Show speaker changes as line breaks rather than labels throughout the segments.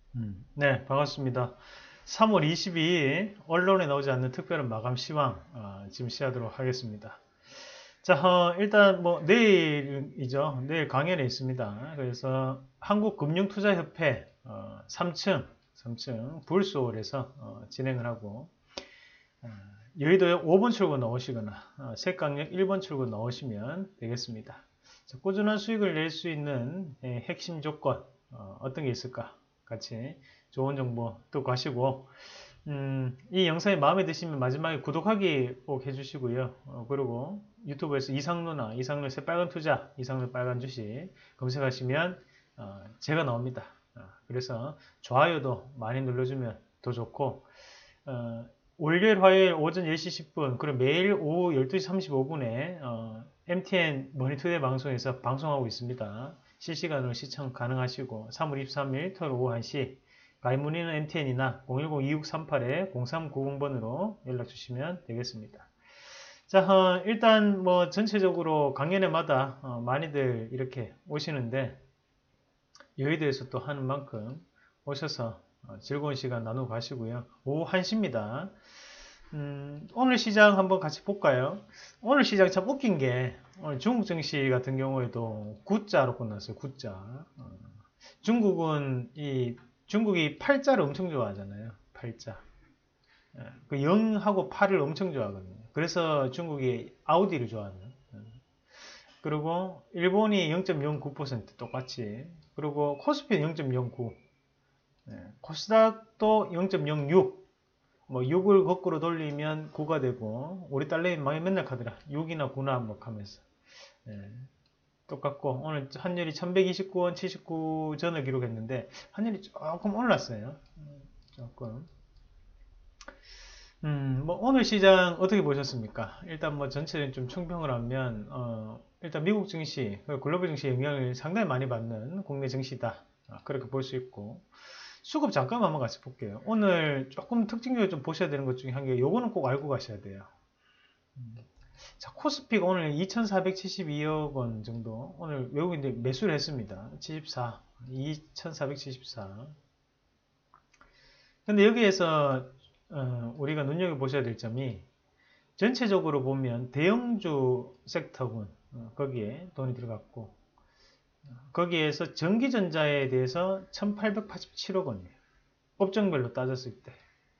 네, 반갑습니다. 3월 22일 언론에 나오지 않는 특별한 마감 시황 지금 시작하도록 하겠습니다. 자, 일단 뭐 내일이죠. 내일 강연에 있습니다. 그래서 한국금융투자협회 3층 불소홀에서 진행을 하고 어, 여의도에 5번 출구 나오시거나 색강역 1번 출구 나오시면 되겠습니다. 자, 꾸준한 수익을 낼 수 있는 핵심 조건 어떤 게 있을까? 같이 좋은 정보 또 가시고 이 영상이 마음에 드시면 마지막에 구독하기 꼭 해주시고요. 그리고 유튜브에서 이상로의 새빨간 투자, 이상로 빨간 주식 검색하시면 제가 나옵니다. 그래서 좋아요도 많이 눌러주면 더 좋고 어, 월요일, 화요일 오전 10시 10분 그리고 매일 오후 12시 35분에 MTN 머니투데이 방송에서 방송하고 있습니다. 실시간으로 시청 가능하시고 3월 23일 토요일 오후 1시 가입 문의는 MTN이나 010-2638-0390번으로 연락 주시면 되겠습니다. 자, 일단 뭐 전체적으로 강연회마다 많이들 이렇게 오시는데 여의도에서 또 하는 만큼 오셔서 즐거운 시간 나누고 가시고요. 오후 1시입니다. 오늘 시장 한번 같이 볼까요? 오늘 시장 참 웃긴 게 오늘 중국 증시 같은 경우에도 9자로 끝났어요. 9자. 중국이 8자를 엄청 좋아하잖아요. 8자. 그 0하고 8을 엄청 좋아하거든요. 그래서 중국이 아우디를 좋아하는. 그리고 일본이 0.09% 똑같이. 그리고 코스피는 0.09. 코스닥도 0.06. 뭐 6을 거꾸로 돌리면 9가 되고 우리 딸내미 망이 맨날 가더라. 6이나 9나 뭐 하면서. 똑같고 오늘 환율이 1129원 79 전을 기록했는데 환율이 조금 올랐어요. 조금. 뭐 오늘 시장 어떻게 보셨습니까? 일단 뭐 전체를 좀 총평을 하면 일단 미국 증시, 글로벌 증시 영향을 상당히 많이 받는 국내 증시다. 그렇게 볼 수 있고 수급 잠깐 한번 같이 볼게요. 오늘 조금 특징적으로 좀 보셔야 되는 것 중에 한 게 요거는 꼭 알고 가셔야 돼요. 자, 코스피가 오늘 2,472억 원 정도 오늘 외국인들 매수를 했습니다. 74, 2,474. 근데 여기에서 우리가 눈여겨보셔야 될 점이 전체적으로 보면 대형주 섹터군 거기에 돈이 들어갔고 거기에서 전기전자에 대해서 1887억 원이에요. 업종별로 따졌을 때.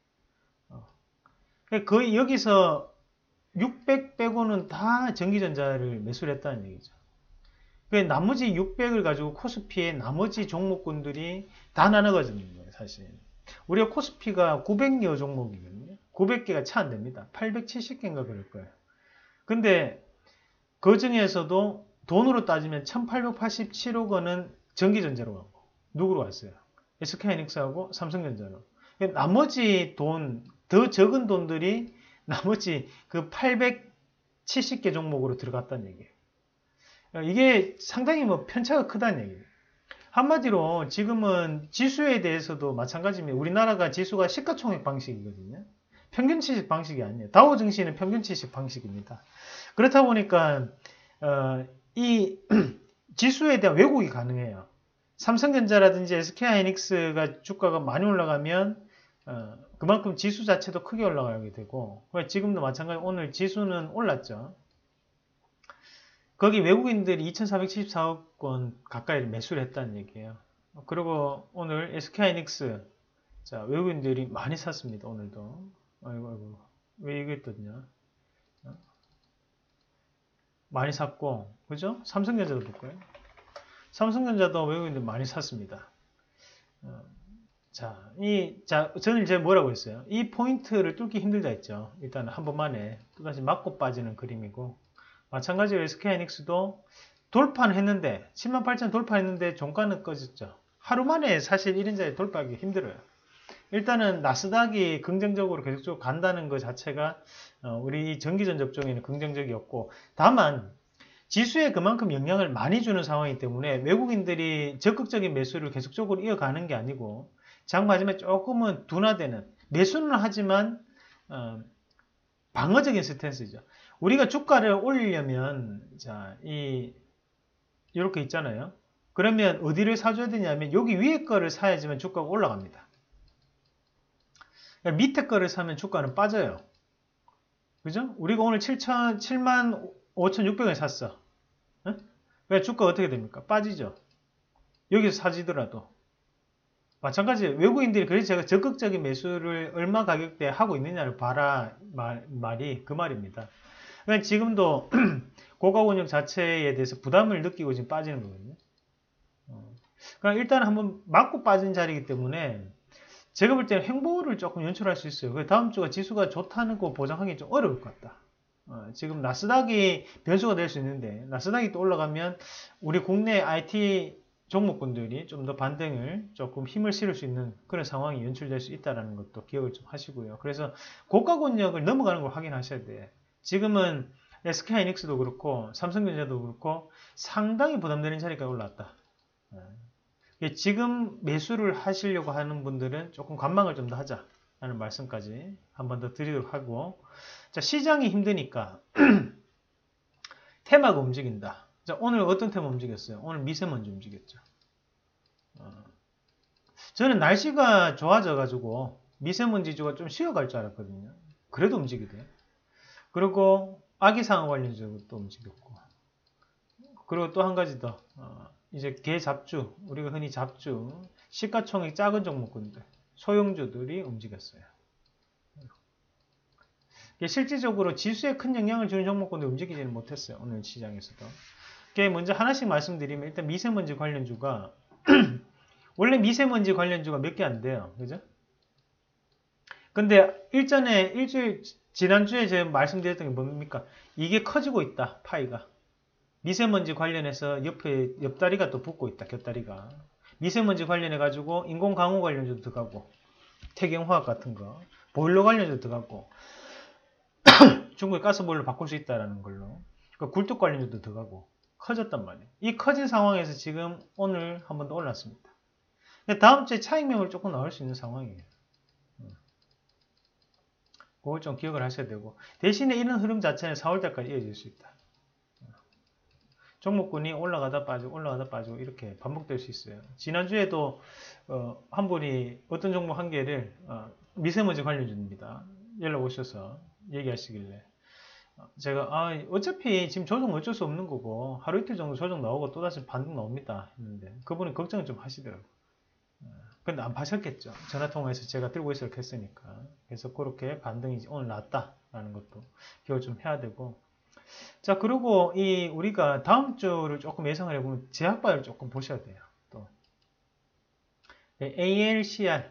그러니까 거의 여기서 600 빼고는 다 전기전자를 매수를 했다는 얘기죠. 나머지 600을 가지고 코스피의 나머지 종목군들이 다 나눠가지는 거예요, 사실. 우리가 코스피가 900여 종목이거든요. 900개가 채 안 됩니다. 870개인가 그럴 거예요. 근데 그 중에서도 돈으로 따지면 1887억 원은 전기전자로 가고 누구로 왔어요? SK하이닉스하고 삼성전자로. 나머지 돈, 더 적은 돈들이 나머지 그 870개 종목으로 들어갔다는 얘기예요. 이게 상당히 뭐 편차가 크다는 얘기예요. 한마디로 지금은 지수에 대해서도 마찬가지입니다. 우리나라가 지수가 시가총액 방식이거든요. 평균치식 방식이 아니에요. 다우 증시는 평균치식 방식입니다. 그렇다 보니까 이 지수에 대한 왜곡이 가능해요. 삼성전자라든지 SK하이닉스가 주가가 많이 올라가면 그만큼 지수 자체도 크게 올라가게 되고 지금도 마찬가지로 오늘 지수는 올랐죠. 거기 외국인들이 2,474억 원 가까이 매수를 했다는 얘기예요. 그리고 오늘 SK하이닉스 자 외국인들이 많이 샀습니다. 오늘도. 아이고 왜 이게 떴냐? 많이 샀고 그죠? 삼성전자도 볼까요? 삼성전자도 외국인들 많이 샀습니다. 저는 이제 뭐라고 했어요? 이 포인트를 뚫기 힘들다 했죠. 일단 한 번만에 또다시 맞고 빠지는 그림이고 마찬가지로 SK하이닉스도 돌파는 했는데 108,000 돌파했는데 종가는 꺼졌죠. 하루 만에 사실 1인자에 돌파하기 힘들어요. 일단은 나스닥이 긍정적으로 계속적으로 간다는 것 자체가 우리 전기전 접종에는 긍정적이었고 다만 지수에 그만큼 영향을 많이 주는 상황이기 때문에 외국인들이 적극적인 매수를 계속적으로 이어가는 게 아니고 장 마지막에 조금은 둔화되는 매수는 하지만 방어적인 스탠스죠. 우리가 주가를 올리려면 이렇게 있잖아요. 그러면 어디를 사줘야 되냐면 여기 위에 거를 사야지만 주가가 올라갑니다. 밑에 거를 사면 주가는 빠져요. 그죠? 우리가 오늘 75,600원에 샀어. 응? 왜 주가 어떻게 됩니까? 빠지죠. 여기서 사지더라도. 마찬가지 외국인들이 그래서 제가 적극적인 매수를 얼마 가격대에 하고 있느냐를 봐라 말이 그 말입니다. 그러니까 지금도 고가 권역 자체에 대해서 부담을 느끼고 지금 빠지는 거거든요. 그러니까 일단 한번 맞고 빠진 자리이기 때문에 제가 볼 때는 횡보를 조금 연출할 수 있어요. 다음 주가 지수가 좋다는 거 보장하기 좀 어려울 것 같다. 지금 나스닥이 변수가 될 수 있는데 나스닥이 또 올라가면 우리 국내 IT 종목군들이 좀 더 반등을 조금 힘을 실을 수 있는 그런 상황이 연출될 수 있다는 것도 기억을 좀 하시고요. 그래서 고가 권역을 넘어가는 걸 확인하셔야 돼. 지금은 SK하이닉스도 그렇고 삼성전자도 그렇고 상당히 부담되는 자리까지 올라왔다. 지금 매수를 하시려고 하는 분들은 조금 관망을 좀 더 하자라는 말씀까지 한 번 더 드리도록 하고, 자, 시장이 힘드니까 테마가 움직인다. 자, 오늘 어떤 테마 움직였어요? 오늘 미세먼지 움직였죠. 저는 날씨가 좋아져가지고 미세먼지주가 좀 쉬어갈 줄 알았거든요. 그래도 움직이대요. 그리고 아기상어 관련주도 움직였고, 그리고 또 한 가지 더, 이제 개 잡주, 우리가 흔히 잡주, 시가총액 작은 종목군들, 소형주들이 움직였어요. 실질적으로 지수에 큰 영향을 주는 종목군들 움직이지는 못했어요. 오늘 시장에서도. 먼저 하나씩 말씀드리면 일단 미세먼지 관련주가 원래 미세먼지 관련주가 몇 개 안 돼요. 그죠? 근데 지난주에 제가 말씀드렸던 게 뭡니까? 이게 커지고 있다. 파이가. 미세먼지 관련해서 옆다리가 또 붙고 있다. 곁다리가. 미세먼지 관련해 가지고 인공 강우 관련주도 들어가고 태경화학 같은 거, 보일러 관련주도 들어가고 중국의 가스보일러 바꿀 수 있다라는 걸로 굴뚝 관련주도 들어가고 커졌단 말이에요. 이 커진 상황에서 지금 오늘 한 번 더 올랐습니다. 다음 주에 차익 매물 조금 나올 수 있는 상황이에요. 그걸 좀 기억을 하셔야 되고 대신에 이런 흐름 자체는 4월달까지 이어질 수 있다. 종목군이 올라가다 빠지고 이렇게 반복될 수 있어요. 지난주에도 한 분이 어떤 종목 한 개를 미세먼지 관련주입니다. 연락 오셔서 얘기하시길래 제가 어차피 지금 조정 어쩔 수 없는 거고 하루 이틀 정도 조정 나오고 또다시 반등 나옵니다 했는데 그분이 걱정을 좀 하시더라고요. 근데 안 파셨겠죠. 전화통화해서 제가 들고 있으라고 했으니까. 그래서 그렇게 반등이 오늘 났다라는 것도 기억을 좀 해야 되고. 자, 그리고 우리가 다음 주를 조금 예상을 해보면 제약바를 조금 보셔야 돼요. 또 ALCR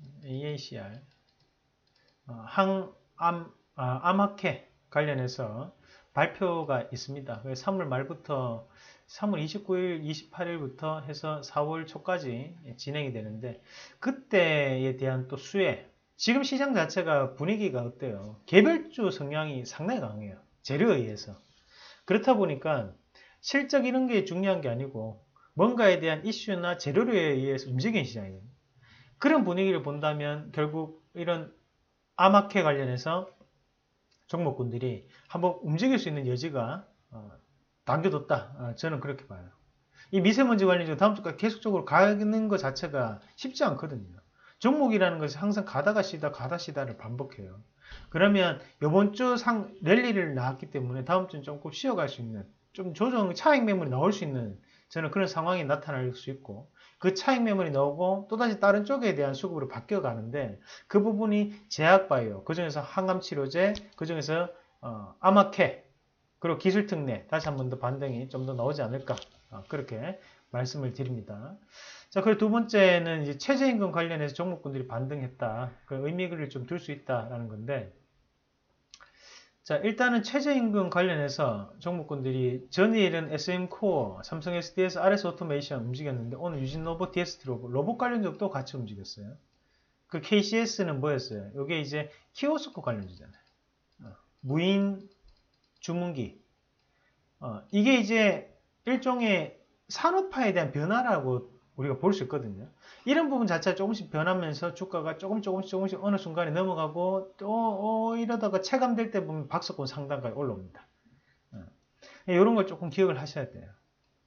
암학회 관련해서 발표가 있습니다. 3월 말부터 3월 29일, 28일부터 해서 4월 초까지 진행이 되는데 그때에 대한 또 수혜, 지금 시장 자체가 분위기가 어때요? 개별주 성향이 상당히 강해요. 재료에 의해서. 그렇다 보니까 실적 이런 게 중요한 게 아니고 뭔가에 대한 이슈나 재료에 의해서 움직이는 시장이에요. 그런 분위기를 본다면 결국 이런 암학회 관련해서 종목군들이 한번 움직일 수 있는 여지가 당겨뒀다. 저는 그렇게 봐요. 이 미세먼지 관련해서 다음 주까지 계속적으로 가는 것 자체가 쉽지 않거든요. 종목이라는 것이 항상 가다가 쉬다를 반복해요. 그러면 이번 주 랠리를 나왔기 때문에 다음 주는 조금 쉬어갈 수 있는 좀 조정 차익 매물이 나올 수 있는 저는 그런 상황이 나타날 수 있고 그 차익 매물이 나오고 또다시 다른 쪽에 대한 수급으로 바뀌어 가는데 그 부분이 제약바이오, 그중에서 항암치료제, 그중에서 암학회, 그리고 기술특례 다시 한 번 더 반등이 좀 더 나오지 않을까 그렇게 말씀을 드립니다. 자, 그리고 두 번째는 이제 최저임금 관련해서 종목군들이 반등했다. 그 의미를 좀 둘 수 있다라는 건데, 자, 일단은 최저임금 관련해서 종목군들이 전일은 SM코어, 삼성 SDS, RS 오토메이션 움직였는데 오늘 유진로봇, DST 로봇 관련주도 같이 움직였어요. 그 KCS는 뭐였어요? 이게 이제 키오스크 관련주잖아요. 무인 주문기. 이게 이제 일종의 산업화에 대한 변화라고 우리가 볼 수 있거든요. 이런 부분 자체가 조금씩 변하면서 주가가 조금씩 어느 순간에 넘어가고 또 이러다가 체감될 때 보면 박스권 상단까지 올라옵니다. 이런 걸 조금 기억을 하셔야 돼요.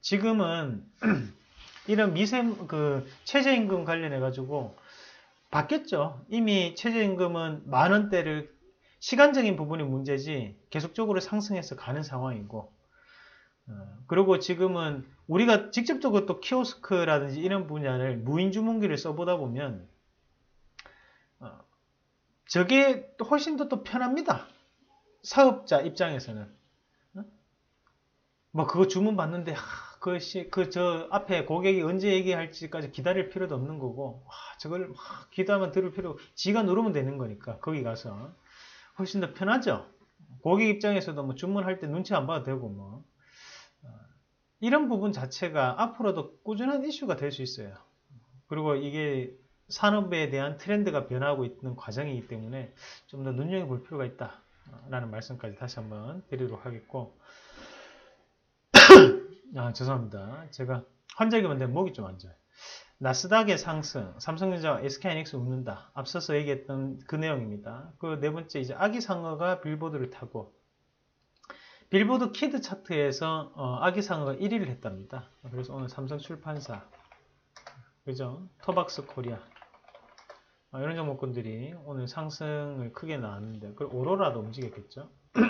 지금은 이런 최저임금 관련해 가지고 바뀌었죠. 이미 최저임금은 10,000원대를 시간적인 부분이 문제지 계속적으로 상승해서 가는 상황이고, 그리고 지금은 우리가 직접적으로 또 키오스크라든지 이런 분야를 무인 주문기를 써보다 보면 저게 훨씬 더 또 편합니다. 사업자 입장에서는. 뭐 그거 주문 받는데 저 앞에 고객이 언제 얘기할지까지 기다릴 필요도 없는 거고, 저걸 막 기다만 들을 필요, 지가 누르면 되는 거니까 거기 가서 훨씬 더 편하죠. 고객 입장에서도 뭐 주문할 때 눈치 안 봐도 되고 뭐 이런 부분 자체가 앞으로도 꾸준한 이슈가 될 수 있어요. 그리고 이게 산업에 대한 트렌드가 변화하고 있는 과정이기 때문에 좀 더 눈여겨볼 필요가 있다라는 말씀까지 다시 한번 드리도록 하겠고, 죄송합니다. 제가 환절기 만데 목이 좀 안 좋아요. 나스닥의 상승, 삼성전자와 SK하이닉스 웃는다. 앞서서 얘기했던 그 내용입니다. 그 네 번째, 이제 아기상어가 빌보드를 타고, 빌보드 키드 차트에서 아기상어가 1위를 했답니다. 그래서 오늘 삼성출판사, 그죠? 토박스 코리아, 이런 종목군들이 오늘 상승을 크게 나왔는데, 그 오로라도 움직였겠죠?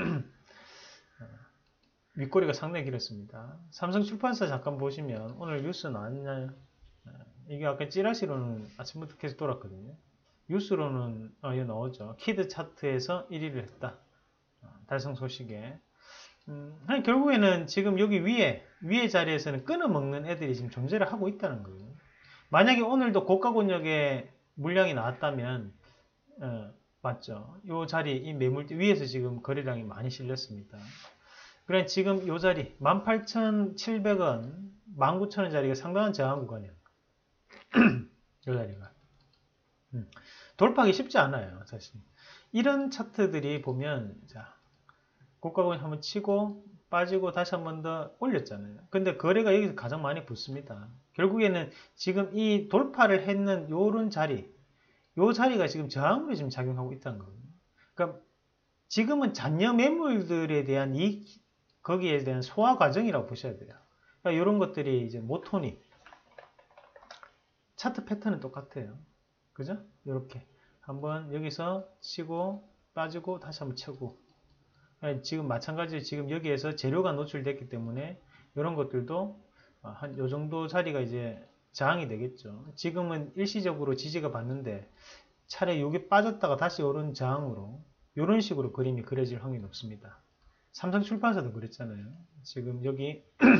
윗꼬리가 상당히 길었습니다. 삼성출판사 잠깐 보시면 오늘 뉴스 나왔나요? 이게 아까 찌라시로는 아침부터 계속 돌았거든요. 뉴스로는 이거 나오죠. 키드 차트에서 1위를 했다. 달성 소식에. 결국에는 지금 여기 위에 자리에서는 끊어먹는 애들이 지금 존재를 하고 있다는 거예요. 만약에 오늘도 고가 권역에 물량이 나왔다면 맞죠. 이 자리, 이 매물대 위에서 지금 거래량이 많이 실렸습니다. 그래 지금 이 자리 18,700원, 19,000원 자리가 상당한 저항 구간이에요. 이 자리가 돌파하기 쉽지 않아요, 사실. 이런 차트들이 보면 자 고가권 한번 치고 빠지고 다시 한 번 더 올렸잖아요. 근데 거래가 여기서 가장 많이 붙습니다. 결국에는 지금 이 돌파를 했는 요런 자리, 요 자리가 지금 저항으로 지금 작용하고 있다는 거예요. 그러니까 지금은 잔여 매물들에 대한 거기에 대한 소화 과정이라고 보셔야 돼요. 그러니까 이런 것들이 이제 모토니 차트 패턴은 똑같아요. 그죠? 이렇게 한번 여기서 치고 빠지고 다시 한번 쳐고, 지금 마찬가지로 지금 여기에서 재료가 노출됐기 때문에 이런 것들도 한 요 정도 자리가 이제 저항이 되겠죠. 지금은 일시적으로 지지가 받는데 차라리 여기 빠졌다가 다시 오른 저항으로 이런 식으로 그림이 그려질 확률이 높습니다. 삼성출판사도 그랬잖아요. 지금 여기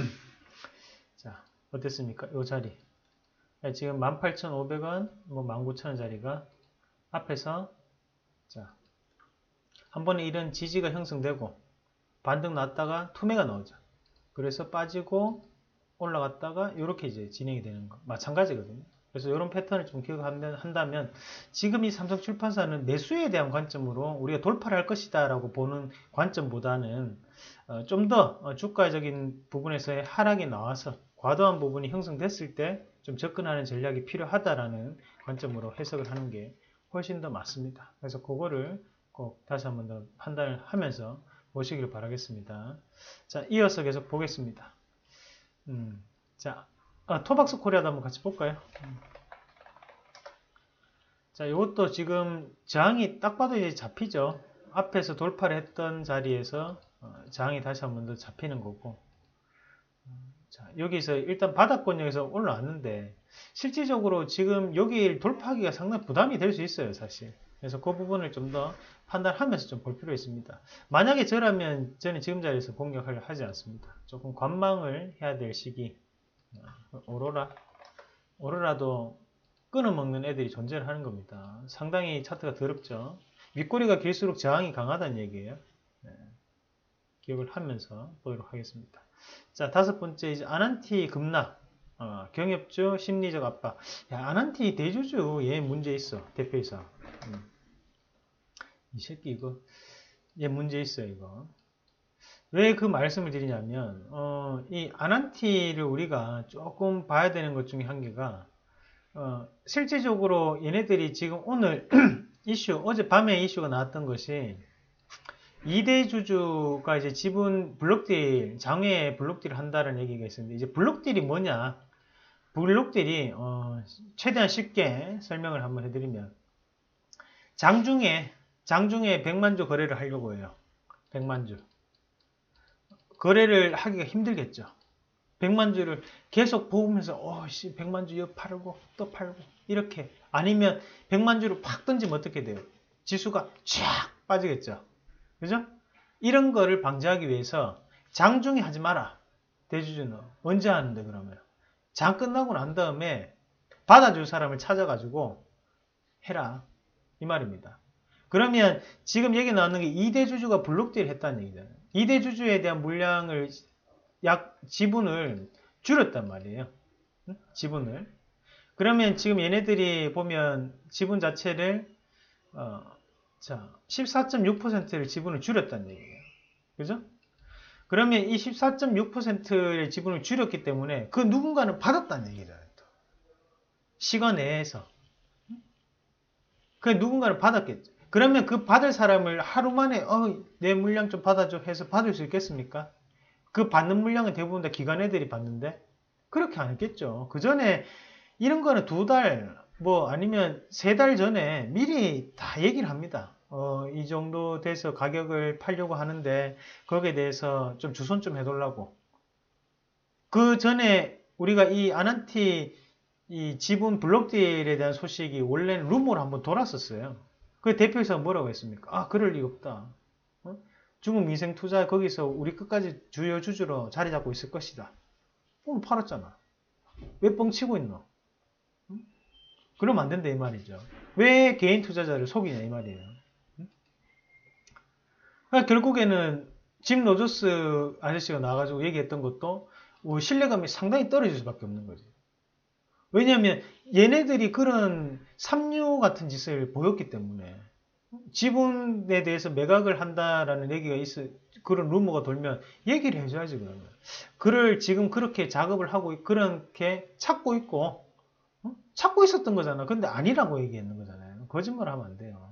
자 어땠습니까? 이 자리 지금 18,500원, 뭐 19,000원 자리가 앞에서 자 한 번에 이런 지지가 형성되고 반등 났다가 투매가 나오죠. 그래서 빠지고 올라갔다가 이렇게 이제 진행이 되는 거 마찬가지거든요. 그래서 이런 패턴을 좀 기억한다면 지금 이 삼성출판사는 매수에 대한 관점으로 우리가 돌파를 할 것이다 라고 보는 관점보다는 좀 더 주가적인 부분에서의 하락이 나와서 과도한 부분이 형성됐을 때 좀 접근하는 전략이 필요하다라는 관점으로 해석을 하는 게 훨씬 더 맞습니다. 그래서 그거를 꼭 다시 한번 더 판단을 하면서 보시길 바라겠습니다. 자, 이어서 계속 보겠습니다. 자, 토박스 코리아도 한번 같이 볼까요? 자, 이것도 지금 저항이 딱 봐도 이제 잡히죠. 앞에서 돌파를 했던 자리에서 저항이 다시 한번 더 잡히는 거고. 자, 여기서 일단 바닥권역에서 올라왔는데 실질적으로 지금 여기 돌파하기가 상당히 부담이 될 수 있어요, 사실. 그래서 그 부분을 좀 더 판단하면서 좀 볼 필요가 있습니다. 만약에 저라면 저는 지금 자리에서 공격을 하지 않습니다. 조금 관망을 해야 될 시기. 오로라도 끊어먹는 애들이 존재를 하는 겁니다. 상당히 차트가 더럽죠. 윗꼬리가 길수록 저항이 강하다는 얘기예요. 기억을 하면서 보도록 하겠습니다. 자, 다섯 번째 이제 아난티 급락, 경협주 심리적 압박. 야, 아난티 대주주 얘 문제 있어. 대표이사. 이 새끼 이거 얘 문제 있어요 이거. 왜 그 말씀을 드리냐면 이 아난티를 우리가 조금 봐야 되는 것 중에 한 개가 실질적으로 얘네들이 지금 오늘 이슈 어젯밤에 이슈가 나왔던 것이 2대 주주가 이제 지분 블록딜, 장외 블록딜을 한다는 얘기가 있었는데, 이제 블록딜이 뭐냐? 블록딜이, 최대한 쉽게 설명을 한번 해드리면, 장중에 100만 주 거래를 하려고 해요. 100만 주. 거래를 하기가 힘들겠죠. 100만 주를 계속 보면서, 100만 주 이거 팔고, 또 팔고, 이렇게. 아니면 100만 주를 팍 던지면 어떻게 돼요? 지수가 쫙 빠지겠죠. 그죠? 이런 거를 방지하기 위해서 장중에 하지 마라. 대주주는. 언제 하는데, 그러면? 장 끝나고 난 다음에 받아줄 사람을 찾아가지고 해라. 이 말입니다. 그러면 지금 얘기 나오는 게 2대 주주가 블록딜을 했다는 얘기잖아요. 2대 주주에 대한 물량을 지분을 줄였단 말이에요. 지분을. 그러면 지금 얘네들이 보면 지분 자체를 14.6%를 지분을 줄였다는 얘기예요. 그죠? 그러면 이 14.6%의 지분을 줄였기 때문에 그 누군가는 받았다는 얘기잖아요. 또. 시간 내에서. 그 누군가는 받았겠죠. 그러면 그 받을 사람을 하루 만에 내 물량 좀 받아줘 해서 받을 수 있겠습니까? 그 받는 물량은 대부분 다 기관 애들이 받는데 그렇게 안 했겠죠. 그 전에 이런 거는 2달 아니면 3달 전에 미리 다 얘기를 합니다. 이 정도 돼서 가격을 팔려고 하는데 거기에 대해서 좀 주선 좀 해달라고. 그 전에 우리가 이 아난티 이 지분 블록딜에 대한 소식이 원래는 루머로 한번 돌았었어요. 그 대표이사가 뭐라고 했습니까? 그럴 리가 없다. 중국 민생 투자 거기서 우리 끝까지 주요 주주로 자리 잡고 있을 것이다. 오늘 팔았잖아. 왜 뻥치고 있노? 그러면 안 된다 이 말이죠. 왜 개인 투자자를 속이냐 이 말이에요. 그러니까 결국에는 짐 로저스 아저씨가 나와가지고 얘기했던 것도 신뢰감이 상당히 떨어질 수밖에 없는 거지. 왜냐하면 얘네들이 그런 삼류 같은 짓을 보였기 때문에 지분에 대해서 매각을 한다라는 얘기가 그런 루머가 돌면 얘기를 해줘야지 그러면. 그를 지금 그렇게 작업을 하고 그렇게 찾고 있고 찾고 있었던 거잖아. 근데 아니라고 얘기했는 거잖아요. 거짓말하면 안 돼요.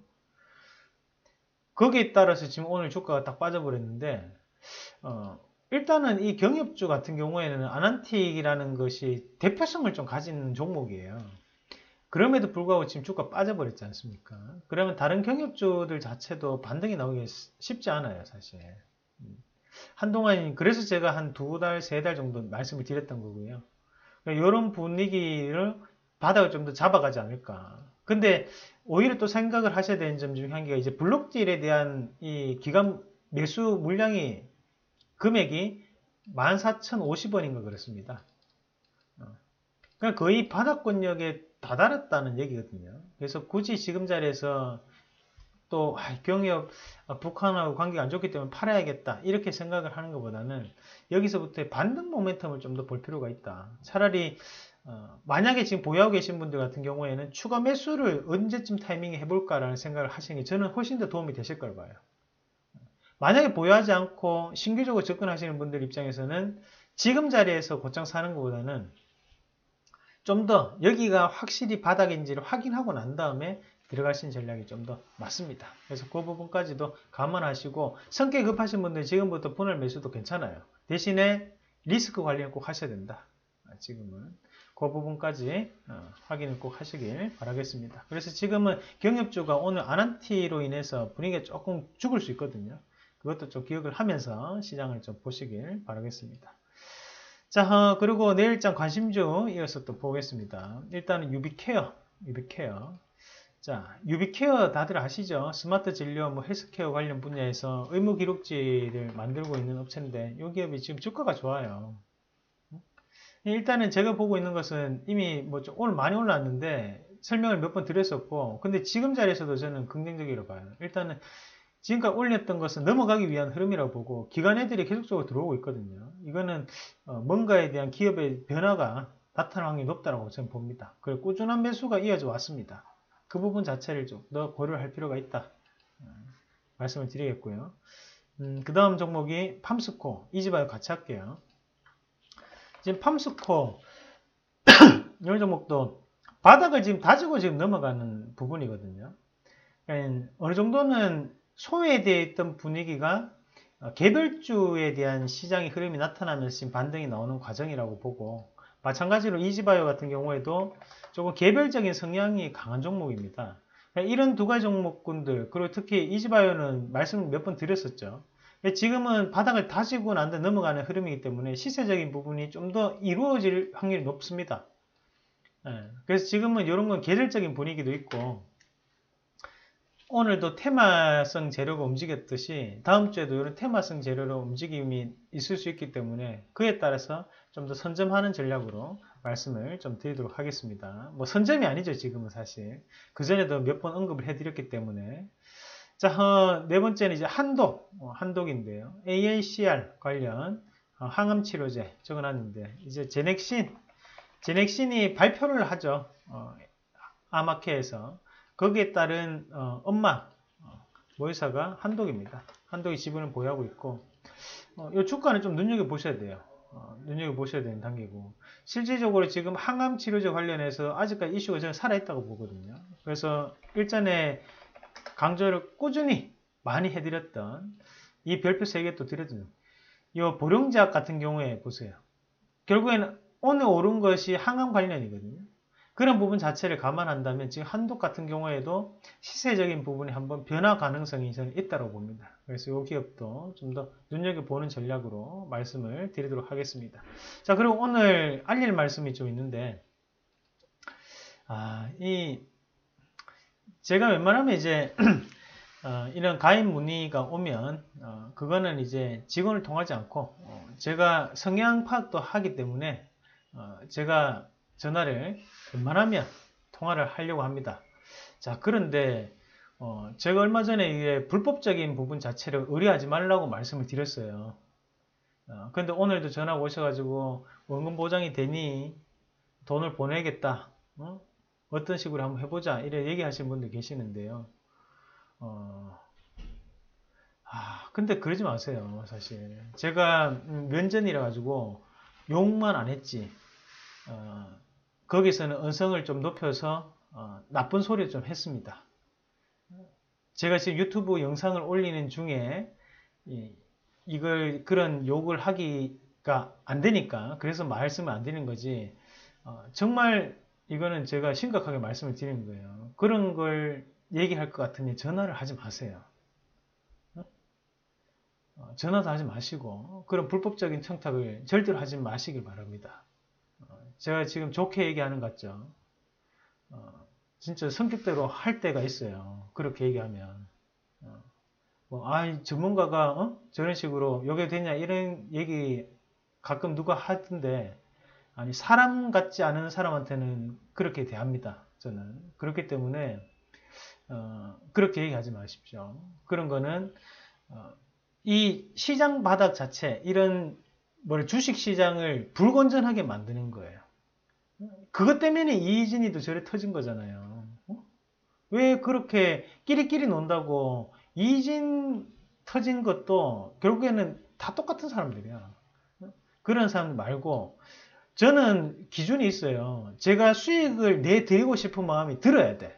거기에 따라서 지금 오늘 주가가 딱 빠져버렸는데 일단은 이 경협주 같은 경우에는 아난틱이라는 것이 대표성을 좀 가진 종목이에요. 그럼에도 불구하고 지금 주가 빠져버렸지 않습니까? 그러면 다른 경협주들 자체도 반등이 나오기 쉽지 않아요, 사실. 한동안 그래서 제가 한 2달, 3달 정도 말씀을 드렸던 거고요. 이런 분위기를 바닥을 좀 더 잡아가지 않을까. 근데 오히려 또 생각을 하셔야 되는 점 중에 한 개가 이제 블록딜에 대한 이 기간 매수 물량이 금액이 14,050원인가 그렇습니다. 그러니까 거의 바닥권역에 다다랐다는 얘기거든요. 그래서 굳이 지금 자리에서 또 경협 북한하고 관계가 안 좋기 때문에 팔아야겠다 이렇게 생각을 하는 것보다는 여기서부터의 반등 모멘텀을 좀 더 볼 필요가 있다. 차라리 만약에 지금 보유하고 계신 분들 같은 경우에는 추가 매수를 언제쯤 타이밍에 해볼까라는 생각을 하시는 게 저는 훨씬 더 도움이 되실 걸 봐요. 만약에 보유하지 않고 신규적으로 접근하시는 분들 입장에서는 지금 자리에서 곧장 사는 것보다는 좀 더 여기가 확실히 바닥인지를 확인하고 난 다음에 들어가신 전략이 좀 더 맞습니다. 그래서 그 부분까지도 감안하시고 성격 급하신 분들 지금부터 분할 매수도 괜찮아요. 대신에 리스크 관리는 꼭 하셔야 된다. 지금은 그 부분까지 확인을 꼭 하시길 바라겠습니다. 그래서 지금은 경협주가 오늘 아난티로 인해서 분위기가 조금 죽을 수 있거든요. 그것도 좀 기억을 하면서 시장을 좀 보시길 바라겠습니다. 자, 그리고 내일장 관심주 이어서 또 보겠습니다. 일단은 유비케어. 자, 유비케어 다들 아시죠? 스마트 진료, 헬스케어 관련 분야에서 의무 기록지를 만들고 있는 업체인데, 이 기업이 지금 주가가 좋아요. 일단은 제가 보고 있는 것은 이미 오늘 많이 올랐는데, 설명을 몇 번 드렸었고, 근데 지금 자리에서도 저는 긍정적으로 봐요. 일단은 지금까지 올렸던 것은 넘어가기 위한 흐름이라고 보고 기관 애들이 계속적으로 들어오고 있거든요. 이거는 뭔가에 대한 기업의 변화가 나타날 확률이 높다고 저는 봅니다. 그리고 꾸준한 매수가 이어져 왔습니다. 그 부분 자체를 좀 더 고려를 할 필요가 있다. 말씀을 드리겠고요. 그 다음 종목이 팜스코, 이지바이오 같이 할게요. 지금 팜스코 이 종목도 바닥을 지금 다지고 지금 넘어가는 부분이거든요. 어느 정도는 소외되어 있던 분위기가 개별주에 대한 시장의 흐름이 나타나면서 지금 반등이 나오는 과정이라고 보고, 마찬가지로 이지바이오 같은 경우에도 조금 개별적인 성향이 강한 종목입니다. 이런 두 가지 종목군들, 그리고 특히 이지바이오는 말씀을 몇 번 드렸었죠. 지금은 바닥을 다지고 난 데 넘어가는 흐름이기 때문에 시세적인 부분이 좀 더 이루어질 확률이 높습니다. 그래서 지금은 이런 건 계절적인 분위기도 있고, 오늘도 테마성 재료가 움직였듯이 다음 주에도 이런 테마성 재료로 움직임이 있을 수 있기 때문에 그에 따라서 좀 더 선점하는 전략으로 말씀을 좀 드리도록 하겠습니다. 뭐 선점이 아니죠, 지금은 사실. 그전에도 몇 번 언급을 해드렸기 때문에. 자, 네 번째는 이제 한독인데요. AACR 관련 항암치료제 적어놨는데, 이제 제넥신이 발표를 하죠. 아마케에서. 거기에 따른 엄마 모회사가 한독입니다. 한독이 지분을 보유하고 있고, 이 주가는 좀 눈여겨보셔야 돼요. 눈여겨보셔야 되는 단계고, 실질적으로 지금 항암 치료제 관련해서 아직까지 이슈가 저는 살아있다고 보거든요. 그래서 일전에 강조를 꾸준히 많이 해드렸던 이 별표 3개 또 드렸거든요. 이 보령제약 같은 경우에 보세요. 결국에는 오늘 오른 것이 항암 관련이거든요. 그런 부분 자체를 감안한다면 지금 한독 같은 경우에도 시세적인 부분이 한번 변화 가능성이 저는 있다고 봅니다. 그래서 이 기업도 좀 더 눈여겨보는 전략으로 말씀을 드리도록 하겠습니다. 자, 그리고 오늘 알릴 말씀이 좀 있는데, 제가 웬만하면 이제 이런 가입 문의가 오면 그거는 이제 직원을 통하지 않고 제가 성향 파악도 하기 때문에 제가 전화를 웬만하면 통화를 하려고 합니다. 자, 그런데 제가 얼마 전에 이게 불법적인 부분 자체를 의뢰하지 말라고 말씀을 드렸어요. 근데 오늘도 전화가 오셔가지고 원금 보장이 되니 돈을 보내겠다. 어떤 식으로 한번 해보자. 이래 얘기하시는 분들 계시는데요. 근데 그러지 마세요, 사실. 제가 면전이라 가지고 욕만 안 했지. 거기서는 언성을 좀 높여서 나쁜 소리를 좀 했습니다. 제가 지금 유튜브 영상을 올리는 중에 이걸 그런 욕을 하기가 안 되니까 그래서 말씀을 안 드리는 거지. 정말 이거는 제가 심각하게 말씀을 드리는 거예요. 그런 걸 얘기할 것 같으니 전화를 하지 마세요. 전화도 하지 마시고 그런 불법적인 청탁을 절대로 하지 마시길 바랍니다. 제가 지금 좋게 얘기하는 것 같죠? 진짜 성격대로 할 때가 있어요. 그렇게 얘기하면. 전문가가 저런 식으로 요게 되냐 이런 얘기 가끔 누가 하던데, 아니 사람 같지 않은 사람한테는 그렇게 대합니다. 저는. 그렇기 때문에 그렇게 얘기하지 마십시오. 그런 거는 이 시장 바닥 자체, 이런 주식 시장을 불건전하게 만드는 거예요. 그것 때문에 이진이도 저래 터진 거잖아요. 왜 그렇게 끼리끼리 논다고. 이진 터진 것도 결국에는 다 똑같은 사람들이야. 그런 사람 말고, 저는 기준이 있어요. 제가 수익을 내드리고 싶은 마음이 들어야 돼.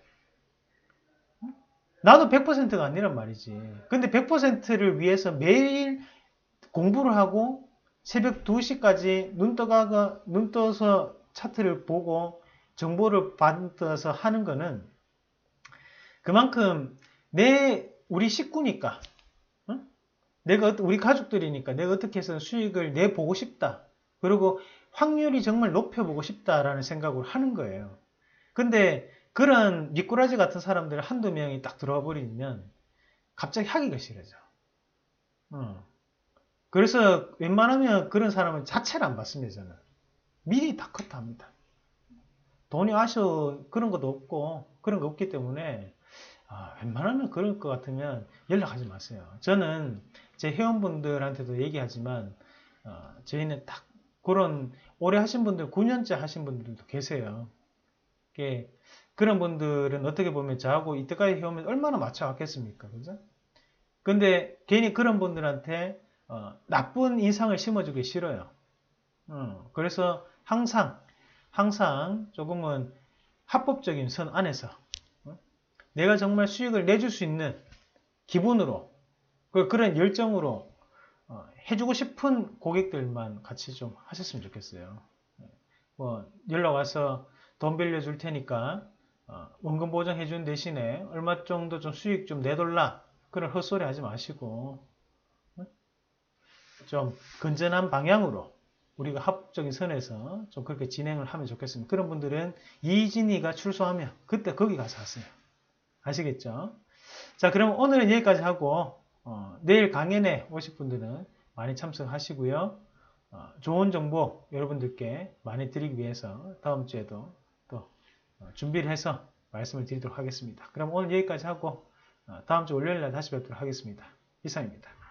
나도 100%가 아니란 말이지. 근데 100%를 위해서 매일 공부를 하고 새벽 2시까지 눈 떠서 차트를 보고 정보를 받아서 하는 거는 그만큼 우리 식구니까, 우리 가족들이니까 내가 어떻게 해서 수익을 내보고 싶다. 그리고 확률이 정말 높여보고 싶다라는 생각을 하는 거예요. 근데 그런 미꾸라지 같은 사람들 한두 명이 딱 들어와 버리면 갑자기 하기가 싫어져. 그래서 웬만하면 그런 사람은 자체를 안 받습니다, 저는. 미리 다 컷합니다. 돈이 아쉬워 그런 것도 없고 그런 거 없기 때문에 웬만하면 그럴 것 같으면 연락하지 마세요. 저는 제 회원분들한테도 얘기하지만 저희는 딱 그런 오래 하신 분들, 9년째 하신 분들도 계세요. 그런 분들은 어떻게 보면 저하고 이때까지 해오면 얼마나 맞춰왔겠습니까? 그죠? 근데 괜히 그런 분들한테 나쁜 인상을 심어주기 싫어요. 그래서 항상 조금은 합법적인 선 안에서 내가 정말 수익을 내줄 수 있는 기분으로 그런 열정으로 해주고 싶은 고객들만 같이 좀 하셨으면 좋겠어요. 뭐 연락 와서 돈 빌려줄 테니까 원금 보장해 준 대신에 얼마 정도 좀 수익 좀 내돌라 그런 헛소리 하지 마시고 좀 건전한 방향으로 우리가 합법적인 선에서 좀 그렇게 진행을 하면 좋겠습니다. 그런 분들은 이진이가 출소하면 그때 거기 가서 하세요. 아시겠죠? 자, 그럼 오늘은 여기까지 하고 내일 강연에 오실 분들은 많이 참석하시고요. 좋은 정보 여러분들께 많이 드리기 위해서 다음 주에도 또 준비를 해서 말씀을 드리도록 하겠습니다. 그럼 오늘 여기까지 하고 다음 주 월요일 날 다시 뵙도록 하겠습니다. 이상입니다.